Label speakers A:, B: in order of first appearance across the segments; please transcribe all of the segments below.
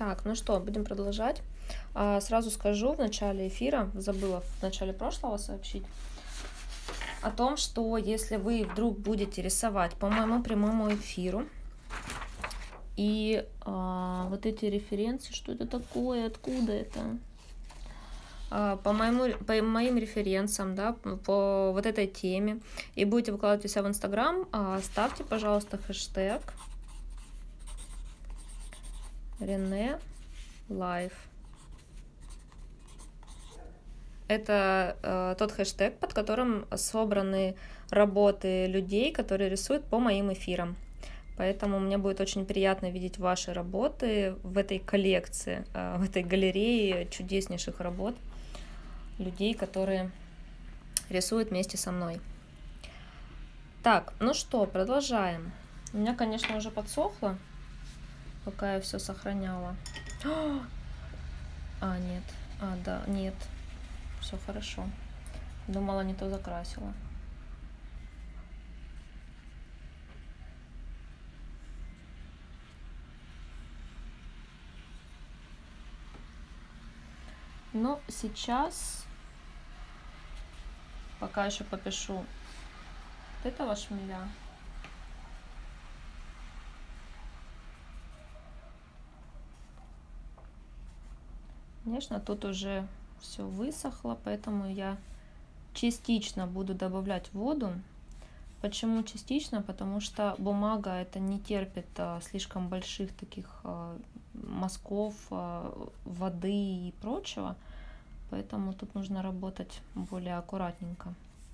A: Так, ну что, будем продолжать. Сразу скажу в начале эфира, забыла в начале прошлого сообщить, о том, что если вы вдруг будете рисовать по моему прямому эфиру, и вот эти референсы, что это такое, откуда это? По моим референсам, да, по вот этой теме, и будете выкладывать у себя в Инстаграм, ставьте, пожалуйста, хэштег Рене Лайф. Это тот хэштег, под которым собраны работы людей, которые рисуют по моим эфирам. Поэтому мне будет очень приятно видеть ваши работы в этой коллекции, в этой галерее чудеснейших работ людей, которые рисуют вместе со мной. Так, ну что, продолжаем. У меня, конечно, уже подсохло, пока я все сохраняла. Нет. Да, нет. Все хорошо. Думала, не то закрасила. Но сейчас, пока еще попишу вот этого шмеля. Конечно, тут уже все высохло, поэтому я частично буду добавлять воду. Почему частично? Потому что бумага это не терпит слишком больших таких мазков воды и прочего, поэтому тут нужно работать более аккуратненько.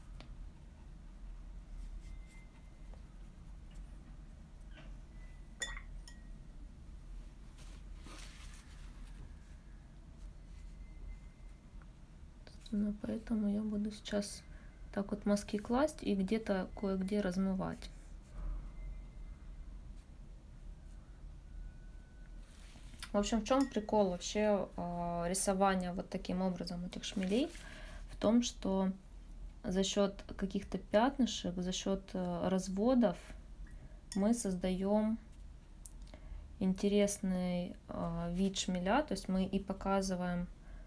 A: Поэтому я буду сейчас так вот мазки класть и где-то кое-где размывать. В общем, в чем прикол вообще рисования вот таким образом этих шмелей? В том, что за счет каких-то пятнышек, за счет разводов мы создаем интересный вид шмеля, то есть мы и показываем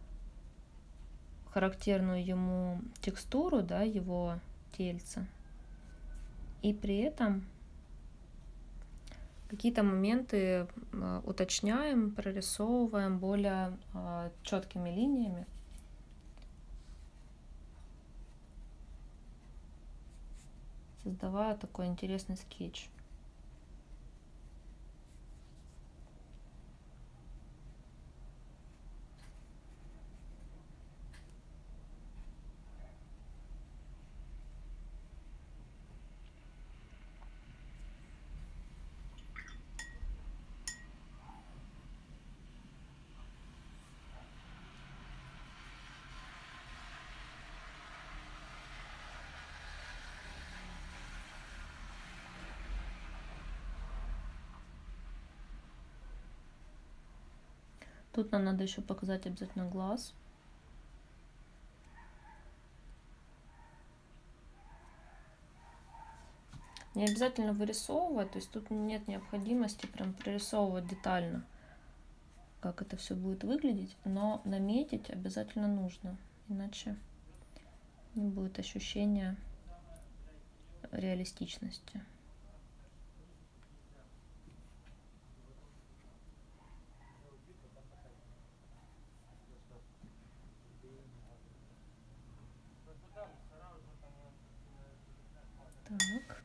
A: характерную ему текстуру, да, его тельца, и при этом какие-то моменты уточняем, прорисовываем более четкими линиями. Создавая такой интересный скетч. Тут нам надо еще показать обязательно глаз. Не обязательно вырисовывать, то есть тут нет необходимости прям прорисовывать детально, как это все будет выглядеть, но наметить обязательно нужно, иначе не будет ощущения реалистичности. Так.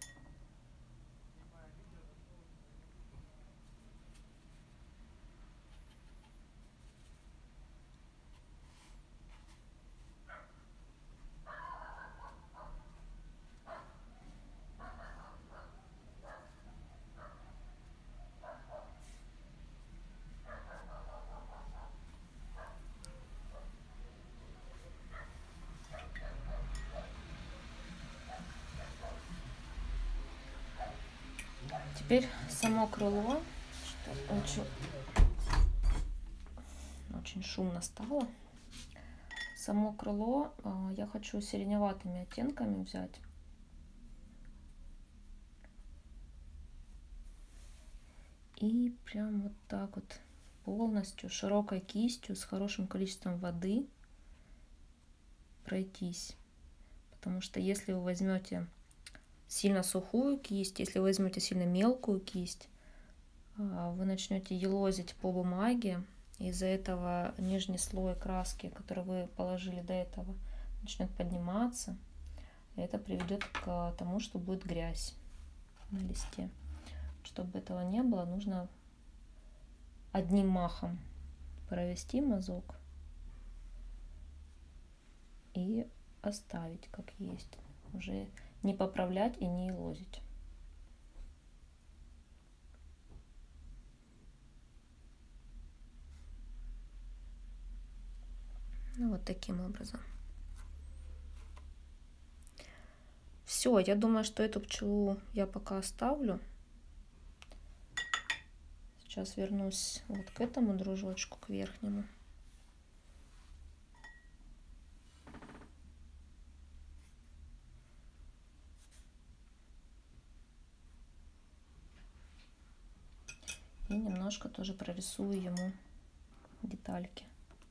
A: Теперь само крыло, что очень шумно стало. Само крыло я хочу сиреневатыми оттенками взять. И прям вот так вот полностью широкой кистью с хорошим количеством воды пройтись. Потому что если вы возьмете сильно сухую кисть, если вы возьмете сильно мелкую кисть, вы начнете елозить по бумаге, из-за этого нижний слой краски, который вы положили до этого, начнет подниматься, и это приведет к тому, что будет грязь на листе. Чтобы этого не было, нужно одним махом провести мазок и оставить как есть, уже не поправлять и не елозить. Ну, вот таким образом. Все, я думаю, что эту пчелу я пока оставлю. Сейчас вернусь вот к этому дружочку, к верхнему. И немножко тоже прорисую ему детальки.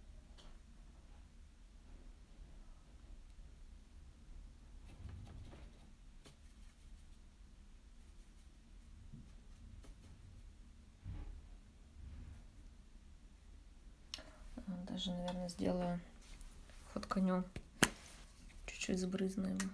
A: Даже, наверное, сделаю фотканем, чуть-чуть сбрызну его.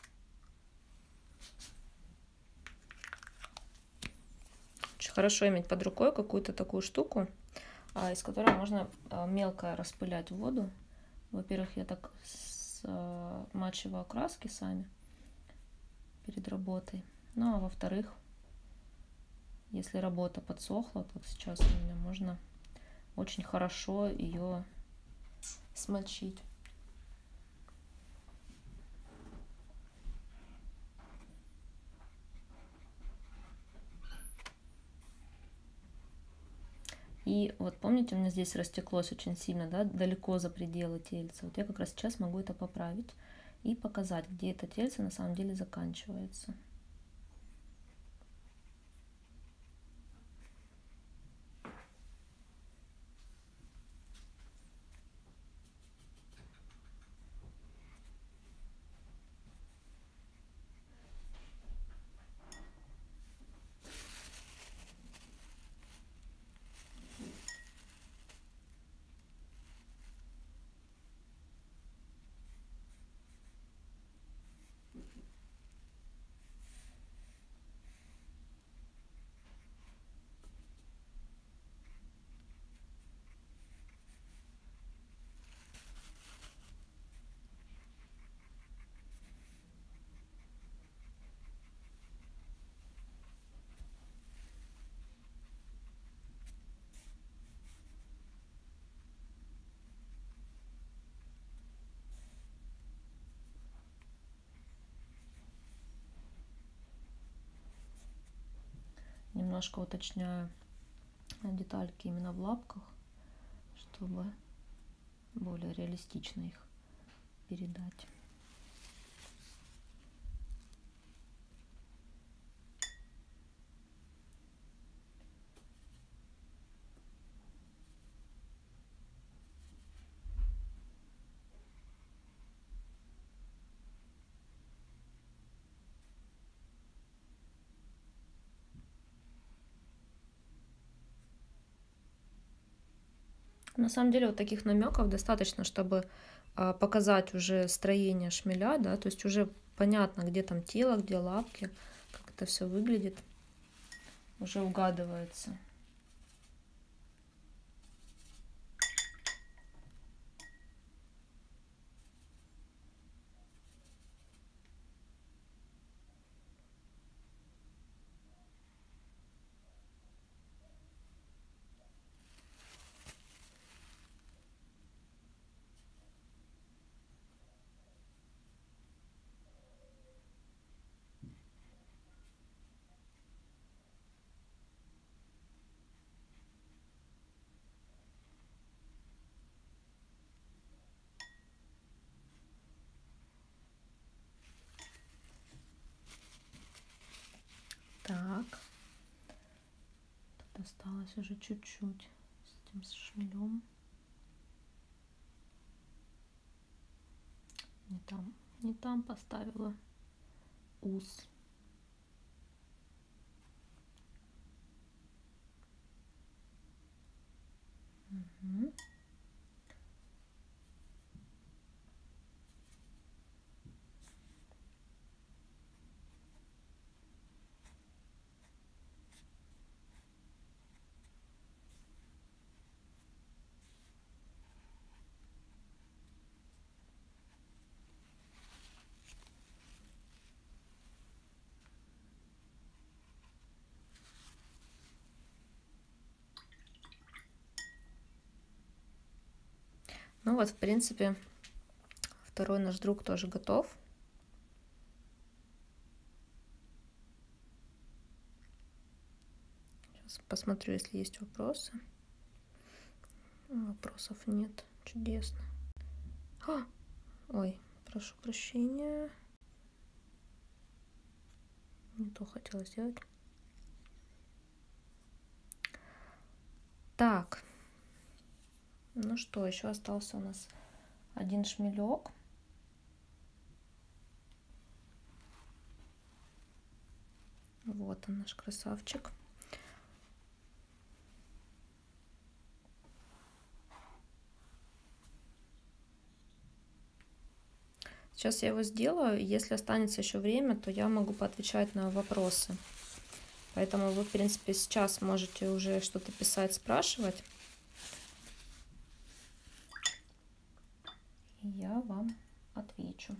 A: Очень хорошо иметь под рукой какую-то такую штуку, из которой можно мелко распылять воду. Во-первых, я так смачиваю краски сами перед работой. Ну, а во-вторых, если работа подсохла, как сейчас у меня, можно очень хорошо ее смочить. И вот помните, у меня здесь растеклось очень сильно, да, далеко за пределы тельца. Вот я как раз сейчас могу это поправить и показать, где это тельце на самом деле заканчивается. Немножко уточняю детальки именно в лапках, чтобы более реалистично их передать. На самом деле вот таких намеков достаточно, чтобы показать уже строение шмеля, да, то есть уже понятно, где там тело, где лапки, как это все выглядит, уже угадывается. Так, тут осталось уже чуть-чуть этим шмелем. Не там поставила ус. Угу. Ну вот, в принципе, второй наш друг тоже готов. Сейчас посмотрю, если есть вопросы. Вопросов нет. Чудесно. Ой, прошу прощения. Не то хотела сделать. Так. Ну что, еще остался у нас один шмелек. Вот он, наш красавчик. Сейчас я его сделаю. Если останется еще время, то я могу поотвечать на вопросы. Поэтому вы, в принципе, сейчас можете уже что-то писать, спрашивать. И я вам отвечу.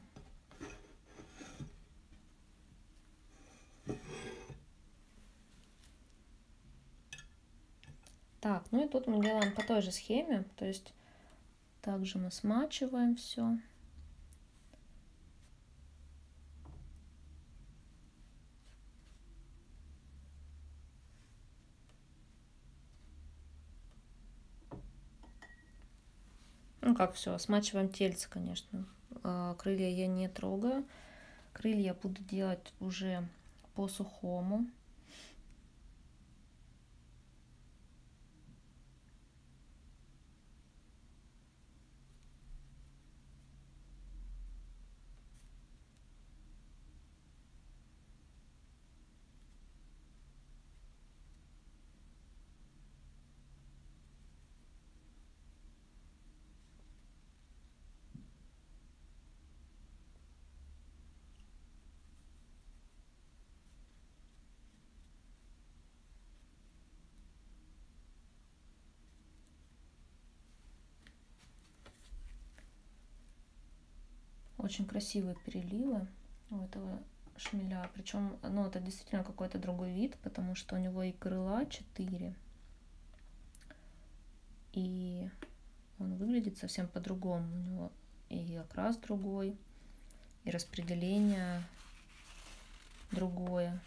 A: Так, ну и тут мы делаем по той же схеме. То есть также мы смачиваем все. Ну как все, смачиваем тельце, конечно. Крылья я не трогаю. Крылья буду делать уже по сухому. Очень красивые переливы у этого шмеля. Причем, ну, это действительно какой-то другой вид, потому что у него и крыла 4. И он выглядит совсем по-другому. У него и окрас другой, и распределение другое.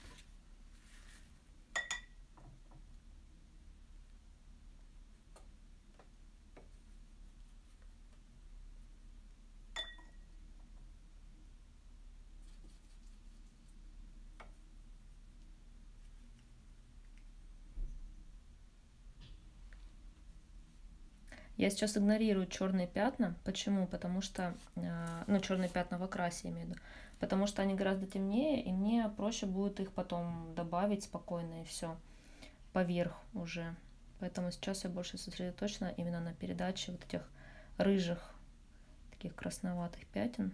A: Я сейчас игнорирую черные пятна. Почему? Потому что, ну, черные пятна в окрасе, имею в виду. Потому что они гораздо темнее, и мне проще будет их потом добавить спокойно, и все поверх уже. Поэтому сейчас я больше сосредоточена именно на передаче вот этих рыжих, таких красноватых пятен.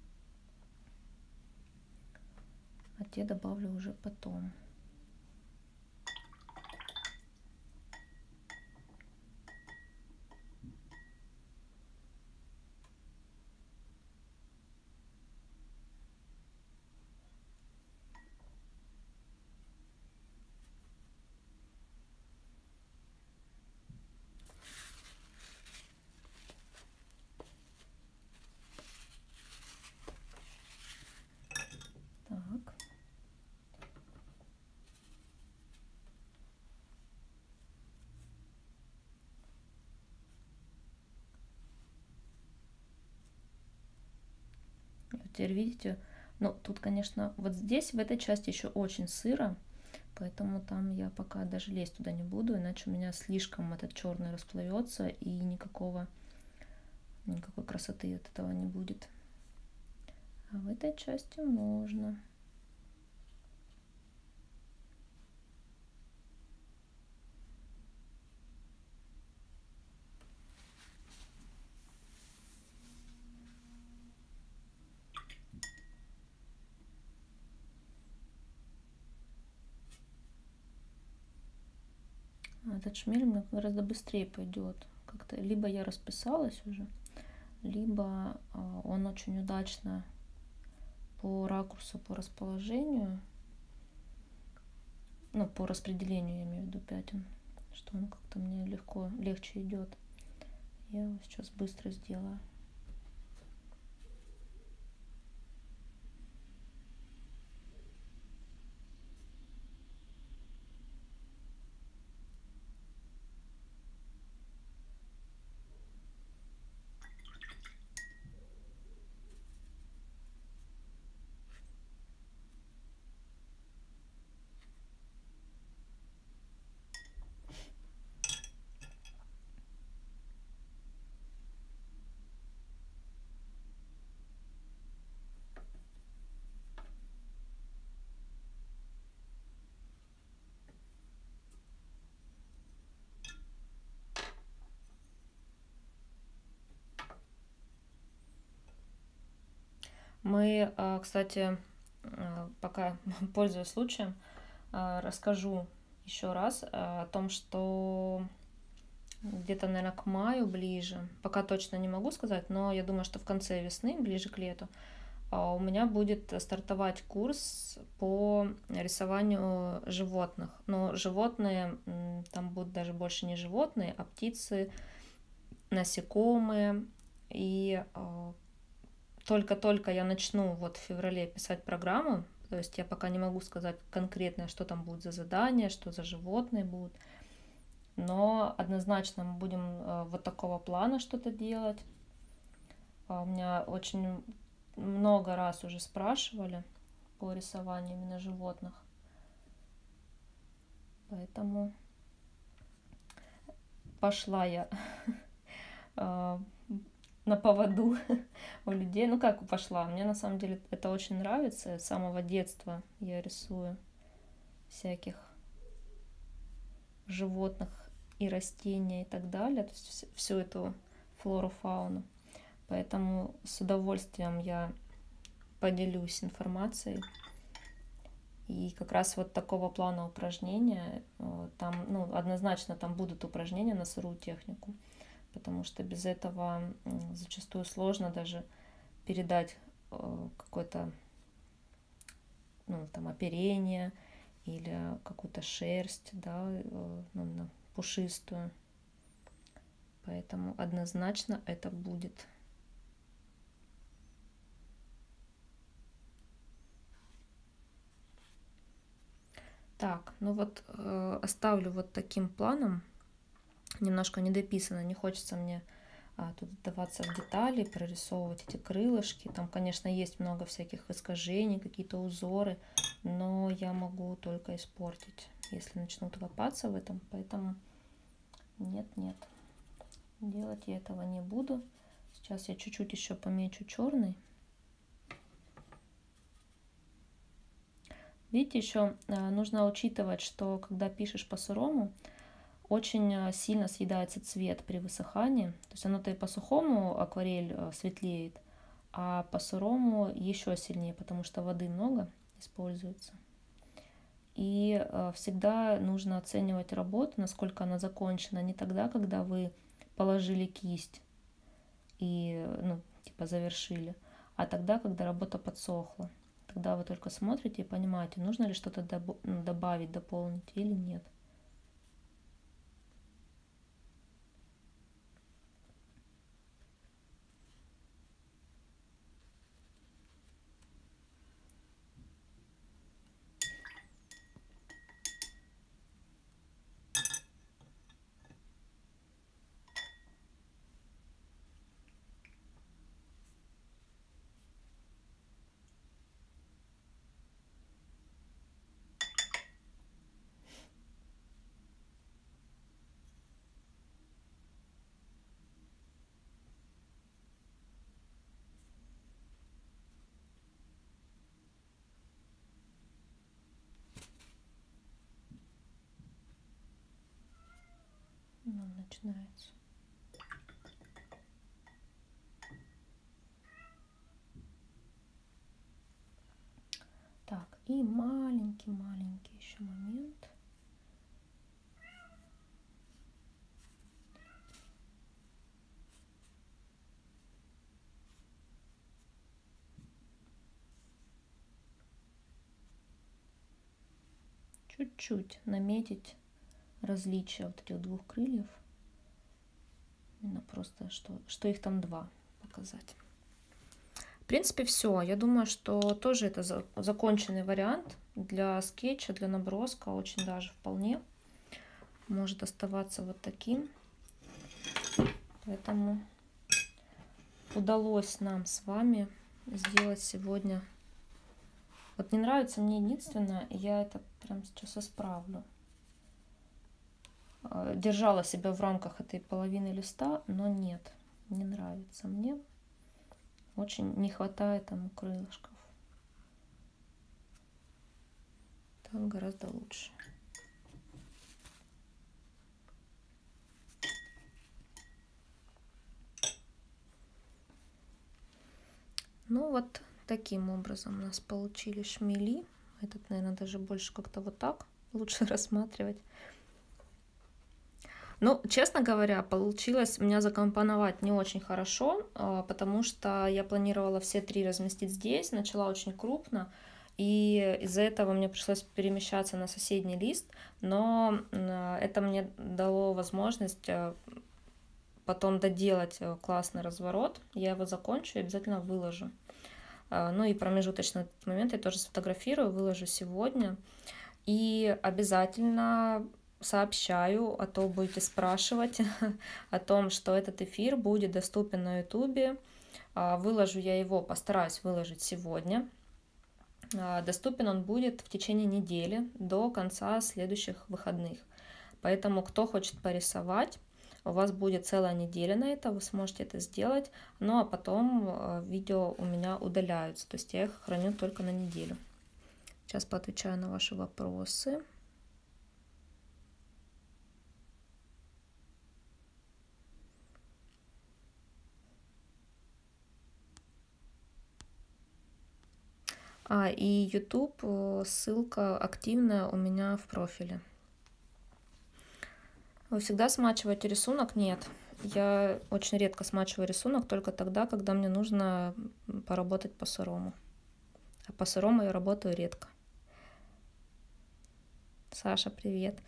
A: А те добавлю уже потом. Так. Вот теперь видите, ну тут, конечно, вот здесь, в этой части еще очень сыро, Поэтому там я пока даже лезть туда не буду, иначе у меня слишком этот черный расплывется и никакой красоты от этого не будет. А в этой части можно. Этот шмель у меня гораздо быстрее пойдет. Как-то либо я расписалась уже, либо он очень удачно по ракурсу, по расположению, ну, по распределению, я имею в виду, пятен, что он как-то мне легче идет. Я его сейчас быстро сделаю. Мы, кстати, пока пользуясь случаем, расскажу еще раз о том, что где-то, наверное, к маю ближе, пока точно не могу сказать, но я думаю, что в конце весны, ближе к лету, у меня будет стартовать курс по рисованию животных. Но животные, там будут даже больше не животные, а птицы, насекомые. И только-только я начну вот в феврале писать программу, то есть я пока не могу сказать конкретно, что там будет за задание, что за животные будут, но однозначно мы будем вот такого плана что-то делать. У меня очень много раз уже спрашивали по рисованию именно животных, поэтому пошла я на поводу у людей. Ну как пошла? Мне на самом деле это очень нравится. С самого детства я рисую всяких животных и растения и так далее. То есть всю эту флору, фауну. Поэтому с удовольствием я поделюсь информацией. И как раз вот такого плана упражнения, там, ну, однозначно там будут упражнения на сырую технику, потому что без этого зачастую сложно даже передать какое-то, ну, там, оперение или какую-то шерсть, да, ну, пушистую. Поэтому однозначно это будет. Так, ну вот оставлю вот таким планом. Немножко недописано, не хочется мне тут вдаваться в детали, прорисовывать эти крылышки. Там, конечно, есть много всяких искажений, какие-то узоры, но я могу только испортить, если начну копаться в этом. Поэтому нет, делать я этого не буду. Сейчас я чуть-чуть еще помечу черный. Видите, еще нужно учитывать, что когда пишешь по сырому, очень сильно съедается цвет при высыхании. То есть оно-то и по сухому акварель светлеет, а по сырому еще сильнее, потому что воды много используется. И всегда нужно оценивать работу, насколько она закончена, не тогда, когда вы положили кисть и, ну, типа завершили, а тогда, когда работа подсохла. Тогда вы только смотрите и понимаете, нужно ли что-то добавить, дополнить или нет. он начинается. Так, и маленький еще момент. Чуть-чуть наметить различия вот этих двух крыльев. Именно просто, что их там два, показать. В принципе, все. Я думаю, что тоже это законченный вариант для скетча, для наброска. Очень даже вполне может оставаться вот таким. Поэтому удалось нам с вами сделать сегодня. Вот не нравится мне единственное, я это прямо сейчас исправлю. Держала себя в рамках этой половины листа, но нет, не нравится мне. Очень не хватает там крылышков. Так гораздо лучше. Ну вот таким образом у нас получились шмели. Этот, наверное, даже больше как-то вот так лучше рассматривать. Ну, честно говоря, получилось меня закомпоновать не очень хорошо, потому что я планировала все три разместить здесь, начала очень крупно, и из-за этого мне пришлось перемещаться на соседний лист, но это мне дало возможность потом доделать классный разворот, я его закончу и обязательно выложу. Ну и промежуточный момент я тоже сфотографирую, выложу сегодня, и обязательно сообщаю, а то будете спрашивать о том, что этот эфир будет доступен на YouTube. Выложу я его, постараюсь выложить сегодня. Доступен он будет в течение недели до конца следующих выходных. Поэтому, кто хочет порисовать, у вас будет целая неделя на это, вы сможете это сделать. Ну а потом видео у меня удаляются, то есть я их храню только на неделю. Сейчас поотвечаю на ваши вопросы. И YouTube, ссылка активная у меня в профиле. Вы всегда смачиваете рисунок? Нет. Я очень редко смачиваю рисунок, только тогда, когда мне нужно поработать по сырому. А по сырому я работаю редко. Саша, привет.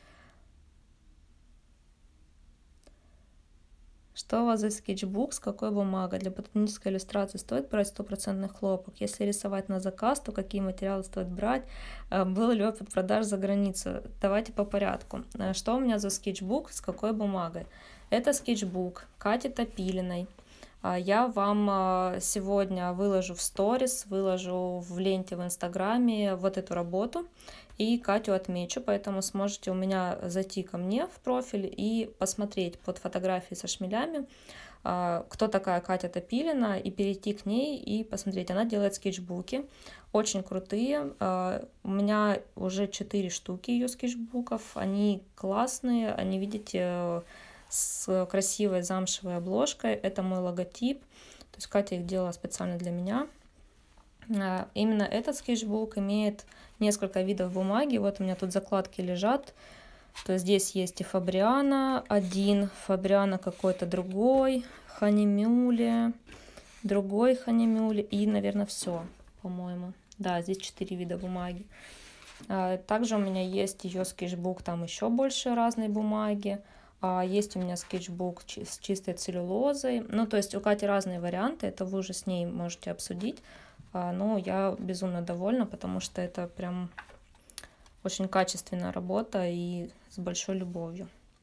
A: Что у вас за скетчбук, с какой бумагой? Для ботанической иллюстрации стоит брать 100% хлопок? Если рисовать на заказ, то какие материалы стоит брать? Был ли опыт продаж за границу? Давайте по порядку. Что у меня за скетчбук, с какой бумагой? Это скетчбук Кати Топилиной. Я вам сегодня выложу в сторис, выложу в ленте в Инстаграме вот эту работу и Катю отмечу, поэтому сможете у меня зайти ко мне в профиль и посмотреть под фотографии со шмелями, кто такая Катя Топилина, и перейти к ней и посмотреть. Она делает скетчбуки, очень крутые. У меня уже 4 штуки ее скетчбуков, они классные, они, видите, с красивой замшевой обложкой. Это мой логотип. То есть Катя их делала специально для меня. Именно этот скетчбук имеет несколько видов бумаги. Вот у меня тут закладки лежат. То есть здесь есть и Фабриано один, Фабриано какой-то другой, Ханимюле, другой Ханимюле и, наверное, все, по-моему. Да, здесь 4 вида бумаги. Также у меня есть ее скетчбук, там еще больше разной бумаги. Есть у меня скетчбук с чистой целлюлозой. Ну, то есть у Кати разные варианты, это вы уже с ней можете обсудить. Но я безумно довольна, потому что это прям очень качественная работа и с большой любовью.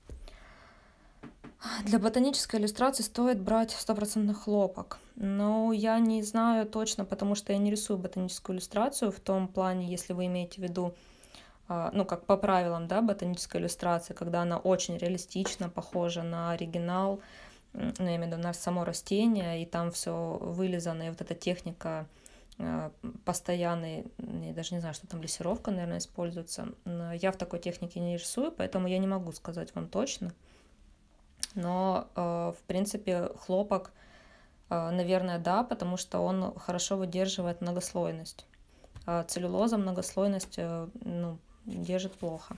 A: Для ботанической иллюстрации стоит брать 100% хлопок. Но я не знаю точно, потому что я не рисую ботаническую иллюстрацию в том плане, если вы имеете в виду, ну, как по правилам, да, ботанической иллюстрации, когда она очень реалистично похожа на оригинал, ну, я имею в виду на само растение, и там все вылизано, и вот эта техника постоянной, я даже не знаю, что там, лессировка, наверное, используется. Я в такой технике не рисую, поэтому я не могу сказать вам точно. Но, в принципе, хлопок, наверное, да, потому что он хорошо выдерживает многослойность. А целлюлоза многослойность, ну, держит плохо.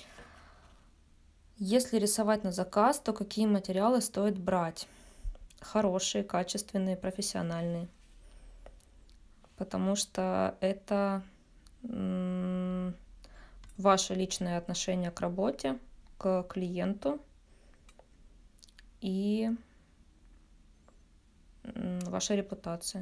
A: Если рисовать на заказ, то какие материалы стоит брать? Хорошие, качественные, профессиональные. Потому что это ваше личное отношение к работе, к клиенту и ваша репутация.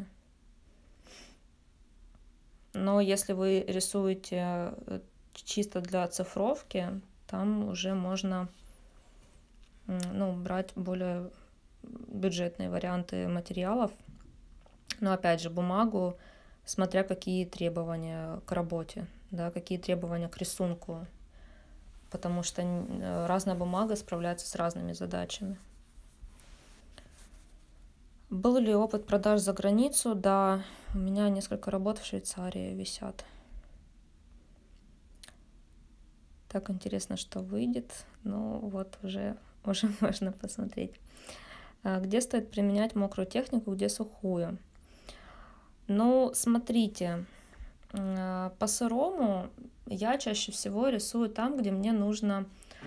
A: Но если вы рисуете чисто для оцифровки, там уже можно, ну, брать более бюджетные варианты материалов. Но опять же, бумагу, смотря какие требования к работе, да, какие требования к рисунку, потому что разная бумага справляется с разными задачами. Был ли опыт продаж за границу? Да, у меня несколько работ в Швейцарии висят. Так интересно, что выйдет. Ну вот уже можно посмотреть. Где стоит применять мокрую технику, где сухую? Ну, смотрите, по сырому я чаще всего рисую там, где мне нужно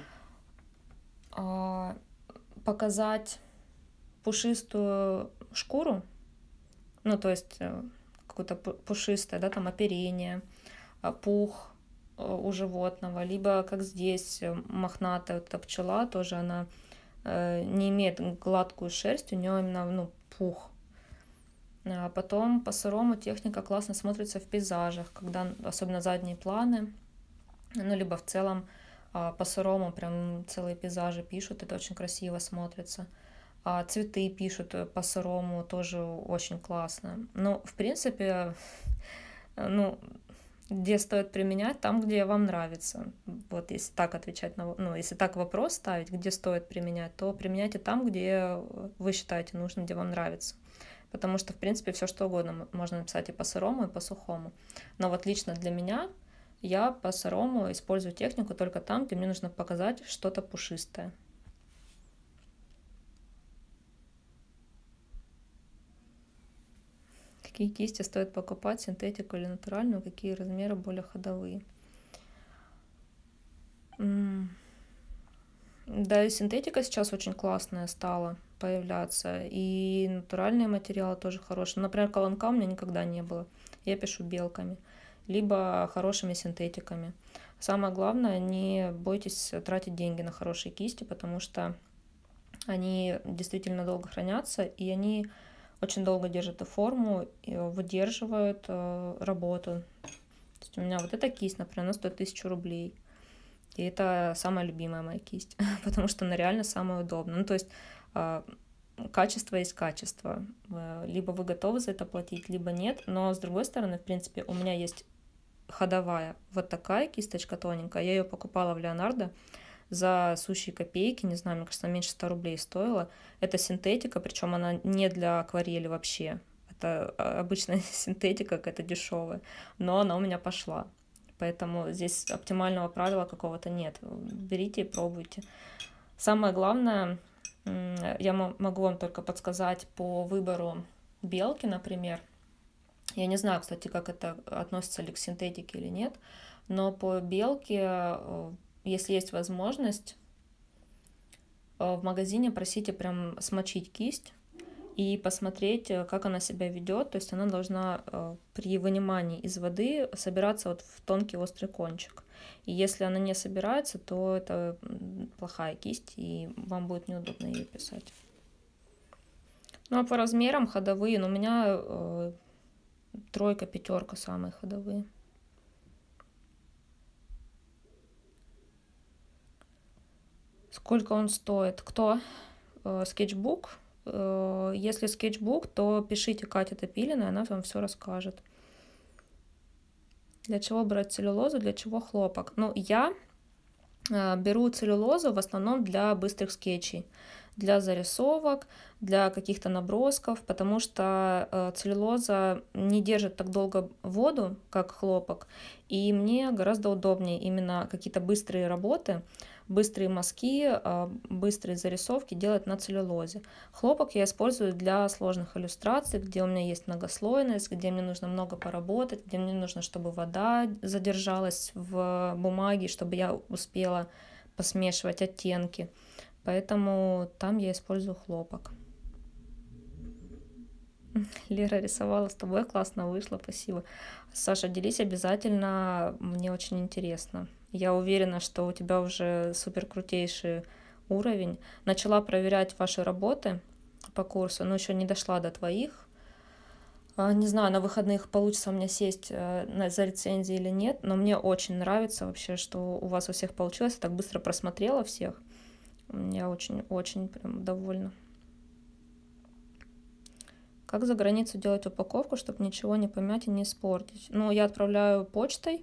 A: показать пушистую шкуру, ну, то есть какое-то пушистое, да, там оперение, пух у животного, либо как здесь мохнатая вот эта пчела, тоже она не имеет гладкую шерсть, у нее именно, ну, пух. А потом по сырому техника классно смотрится в пейзажах, когда особенно задние планы, ну, либо в целом по сырому прям целые пейзажи пишут, это очень красиво смотрится. Цветы пишут по сырому, тоже очень классно. Ну, в принципе, ну, где стоит применять, там, где вам нравится. Вот если так отвечать ну, если так вопрос ставить, где стоит применять, то применяйте там, где вы считаете нужным, где вам нравится. Потому что, в принципе, все что угодно можно написать и по сырому, и по сухому. Но вот лично для меня я по сырому использую технику только там, где мне нужно показать что-то пушистое. Какие кисти стоит покупать, синтетику или натуральную, какие размеры более ходовые? Да, и синтетика сейчас очень классная стала появляться, и натуральные материалы тоже хорошие. Например, колонка у меня никогда не было, я пишу белками, либо хорошими синтетиками. Самое главное, не бойтесь тратить деньги на хорошие кисти, потому что они действительно долго хранятся, и они очень долго держат и форму, и выдерживают работу. То есть у меня вот эта кисть, например, она стоит 1000 рублей. И это самая любимая моя кисть, потому что она реально самая удобная. Ну, то есть качество есть качество. Либо вы готовы за это платить, либо нет. Но, с другой стороны, в принципе, у меня есть ходовая вот такая кисточка тоненькая. Я ее покупала в Леонардо за сущие копейки, не знаю, мне кажется, меньше 100 рублей стоила. Это синтетика, причем она не для акварели вообще. Это обычная синтетика какая-то дешевая, но она у меня пошла. Поэтому здесь оптимального правила какого-то нет. Берите и пробуйте. Самое главное, я могу вам только подсказать по выбору белки, например. Я не знаю, кстати, как это относится ли к синтетике или нет, но по белке, если есть возможность, в магазине просите прям смочить кисть и посмотреть, как она себя ведет. То есть она должна при вынимании из воды собираться вот в тонкий острый кончик. И если она не собирается, то это плохая кисть, и вам будет неудобно ее писать. Ну а по размерам ходовые, ну, у меня 3, 5 самые ходовые. Сколько он стоит? Кто? Скетчбук? Если скетчбук, то пишите Катя Топилина, она вам все расскажет. Для чего брать целлюлозу, для чего хлопок? Ну, я беру целлюлозу в основном для быстрых скетчей, для зарисовок, для каких-то набросков, потому что целлюлоза не держит так долго воду, как хлопок, и мне гораздо удобнее именно какие-то быстрые работы быстрые мазки, быстрые зарисовки делать на целлюлозе. Хлопок я использую для сложных иллюстраций, где у меня есть многослойность, где мне нужно много поработать, где мне нужно, чтобы вода задержалась в бумаге, чтобы я успела посмешивать оттенки. Поэтому там я использую хлопок. Лера рисовала с тобой, классно вышло, спасибо. Саша, делись обязательно, мне очень интересно. Я уверена, что у тебя уже супер крутейший уровень. Начала проверять ваши работы по курсу, но еще не дошла до твоих. Не знаю, на выходных получится у меня сесть за рецензии или нет, но мне очень нравится вообще, что у вас у всех получилось. Я так быстро просмотрела всех. Я очень-очень прям довольна. Как за границу делать упаковку, чтобы ничего не помять и не испортить? Ну, я отправляю почтой,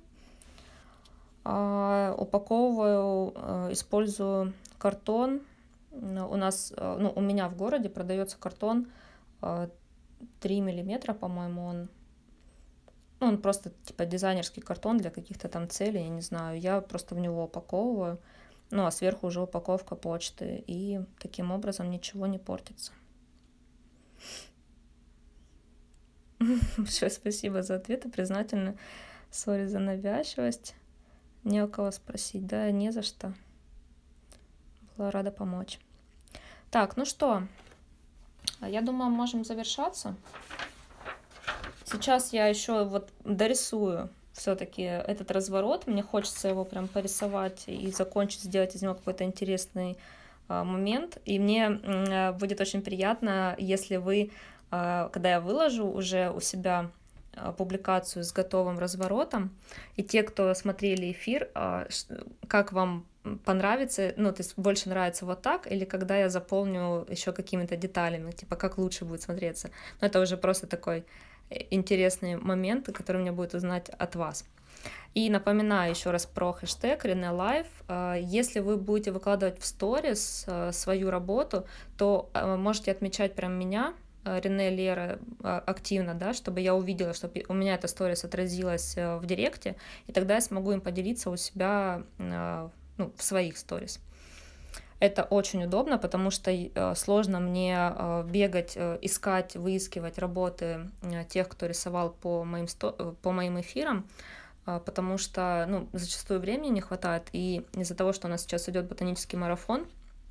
A: упаковываю, использую картон. У нас, ну, у меня в городе продается картон 3 миллиметра, по-моему, он просто типа дизайнерский картон для каких-то там целей, я не знаю. Я просто в него упаковываю, ну, а сверху уже упаковка почты, и таким образом ничего не портится. Большое спасибо за ответы, признательна. Сори за навязчивость. Не у кого спросить, да, не за что. Была рада помочь. Так, ну что, я думаю, можем завершаться. Сейчас я еще вот дорисую все-таки этот разворот. Мне хочется его прям порисовать и закончить, сделать из него какой-то интересный момент. И мне будет очень приятно, если вы, когда я выложу уже у себя публикацию с готовым разворотом, и те, кто смотрели эфир, как вам понравится, ну, то есть больше нравится вот так, или когда я заполню еще какими-то деталями, типа как лучше будет смотреться. Но это уже просто такой интересный момент, который мне будет узнать от вас. И напоминаю еще раз про хэштег Рене Лайф. Если вы будете выкладывать в сторис свою работу, то можете отмечать прям меня, Рене, Лера, активно, да, чтобы я увидела, чтобы у меня эта сторис отразилась в директе, и тогда я смогу им поделиться у себя, ну, в своих сторис. Это очень удобно, потому что сложно мне бегать, искать, выискивать работы тех, кто рисовал по моим эфирам, потому что, ну, зачастую времени не хватает, и из-за того, что у нас сейчас идет ботанический марафон,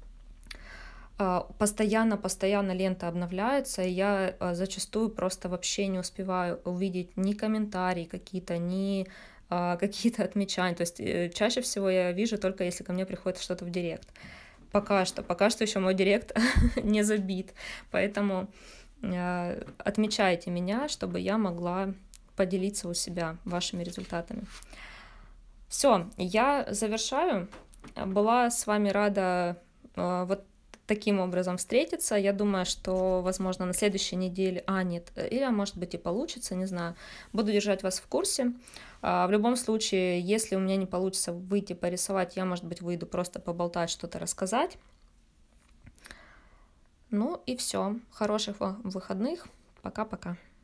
A: постоянно лента обновляется, и я зачастую просто вообще не успеваю увидеть ни комментарии какие-то, ни какие-то отмечания. То есть чаще всего я вижу только если ко мне приходит что-то в директ. Пока что еще мой директ не забит, поэтому отмечайте меня, чтобы я могла поделиться у себя вашими результатами. Все, я завершаю. Была с вами рада вот таким образом встретиться. Я думаю, что, возможно, на следующей неделе, нет, или, может быть, и получится, не знаю. Буду держать вас в курсе. В любом случае, если у меня не получится выйти порисовать, я, может быть, выйду просто поболтать, что-то рассказать. Ну и все. Хороших вам выходных. Пока-пока.